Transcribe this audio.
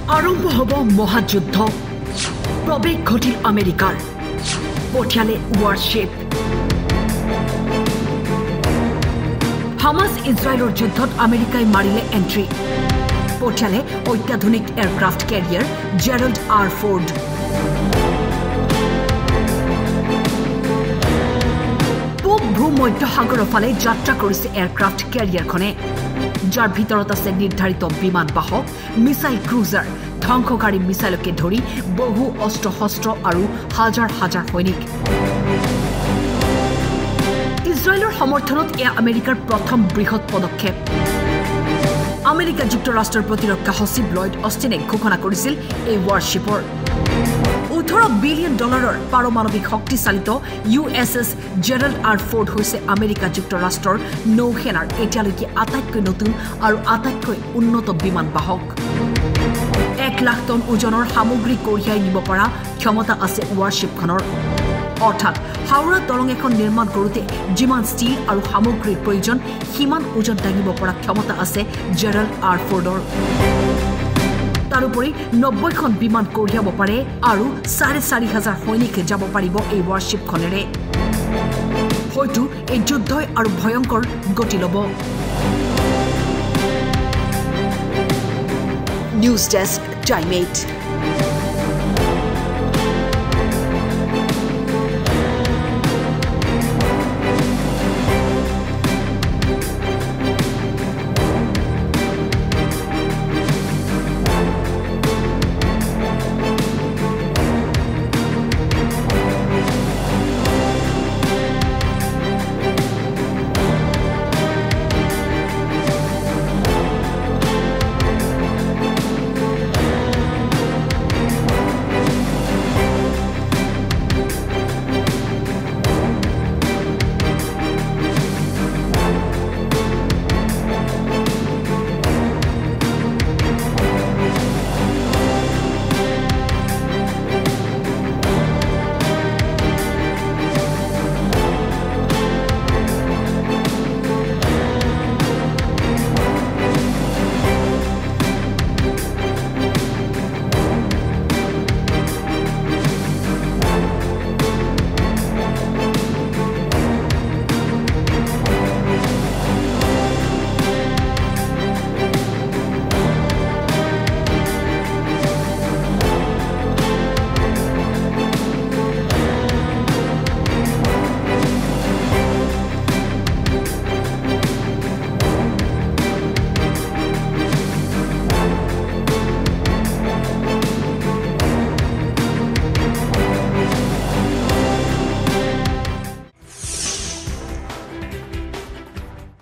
আৰম্ভ হ'ব মহাযুদ্ধ প্ৰৱেশ ঘটিল আমেৰিকাৰ পঠিয়ালে WARSHIP হামাস ইজৰাইলৰ যুদ্ধত আমেৰিকাই মাৰিলে এন্ট্ৰি পঠিয়ালে অত্যাধুনিক aircraft carrier Gerald R Ford পূব ভূমধ্যসাগৰৰ ফালে যাত্ৰা কৰিছে এয়াৰক্ৰাফ্ট কেৰিয়াৰখনে যাৰ ভিতৰত আছে নিৰ্ধাৰিত বিমান বাহক মিসাইল ক্ৰুজাৰ ধ্বংসকাৰী মিসাইলকে ধৰি বহু অস্ত্ৰ শস্ত্ৰ আৰু হাজাৰ হাজাৰ সৈনিক ইজৰাইলৰ সমৰ্থনত এয়া আমেৰিকাৰ প্ৰথম বৃহৎ পদক্ষেপ আমেৰিকা যুক্তৰাষ্ট্ৰৰ প্ৰতিৰক্ষা সচিব লয়ড অষ্টিনে ঘোষণা কৰিছিল এই WARSHIPৰ $18 বিলিয়ন পাৰমাণৱিক শক্তিচালিত USS জেৰাল্ড আৰ ফৰ্ড হৈছে আমেৰিকা যুক্তৰাষ্ট্ৰৰ নৌসেনাৰ এতিয়ালৈকে আটাইতকৈ নতুন আৰু আটাইতকৈ উন্নত বিমান বাহক 1 লাখ টন ওজনৰ সামগ্ৰী কঢ়িয়াই নিব পৰা ক্ষমতা আছে WARSHIPখনৰ অৰ্থাৎ হাওৰা দলং এখন নিৰ্মাণ কৰোঁতে যিমান ষ্টীল আৰু সামগ্ৰীৰ প্ৰয়োজন সিমান ওজন দাঙিব পৰা ক্ষমতা আছে জেৰাল্ড আৰ ফৰ্ডৰ তাৰোপৰি 90খন বিমান কঢ়িয়াব পাৰে আৰু 4,500 সৈনিক যাব পাৰিব এই WARSHIPখনেৰে হয়তো এই যুদ্ধই আৰু ভয়ংকৰ গতি ল'ব নিউজ ডেস্ক টাইম 8